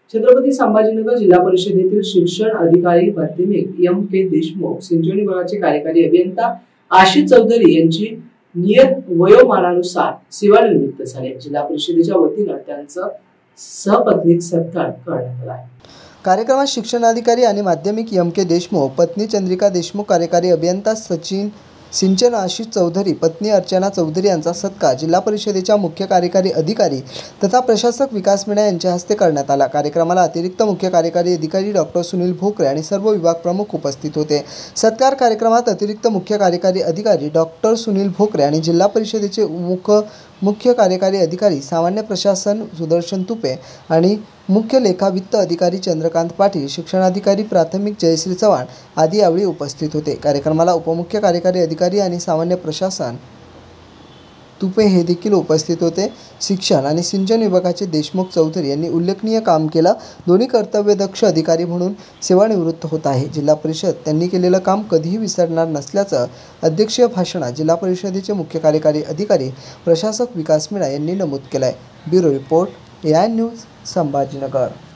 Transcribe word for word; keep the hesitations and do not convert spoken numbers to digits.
छत्रपती संभाजीनगर जिल्हा परिषदेतील शिक्षण अधिकारी प्राथमिक एम के देशमुख सिंचन विभागाचे कार्यकारी अभियंता आशिष चौधरी यांची नियत वयोमानानुसार सेवानिवृत्त झाले। जिल्हा परिषदेच्या वतीने त्यांचा सपत्नीक सत्कार करण्यात आला। कार्यक्रमात शिक्षणाधिकारी आणि माध्यमिक एम के देशमुख, पत्नी चंद्रिका देशमुख, कार्यकारी अभियंता सचिन सिंचन आशिष चौधरी, पत्नी अर्चना चौधरी यांचा सत्कार जिल्हा परिषदेच्या मुख्य कार्यकारी अधिकारी तथा प्रशासक विकास मीणा यांच्या हस्ते करण्यात आला। कार्यक्रमाला अतिरिक्त मुख्य कार्यकारी अधिकारी डॉक्टर सुनील भोकरे आणि सर्व विभाग प्रमुख उपस्थित होते। सत्कार कार्यक्रमात अतिरिक्त मुख्य कार्यकारी अधिकारी डॉक्टर सुनील भोकरे आणि जिल्हा परिषदेचे मुख्य मुख्य कार्यकारी अधिकारी सामान्य प्रशासन सुदर्शन तुपे आणि मुख्य लेखा वित्त अधिकारी चंद्रकांत पाटील, शिक्षणाधिकारी प्राथमिक जयश्री चव्हाण आदी यावेळी उपस्थित होते। कार्यक्रमाला उपमुख्य कार्यकारी अधिकारी आणि सामान्य प्रशासन तुपे हे देखील उपस्थित होते। शिक्षण आणि सिंचन विभागाचे देशमुख चौधरी यांनी उल्लेखनीय काम केलं। दोन्ही कर्तव्यदक्ष अधिकारी म्हणून सेवानिवृत्त होत आहे। जिल्हा परिषद त्यांनी केलेलं काम कधीही विसरणार नसल्याचं अध्यक्षीय भाषणात जिल्हा परिषदेचे मुख्य कार्यकारी अधिकारी प्रशासक विकास मीणा यांनी नमूद केलं आहे। Bureau report A I news Sambhajinagar.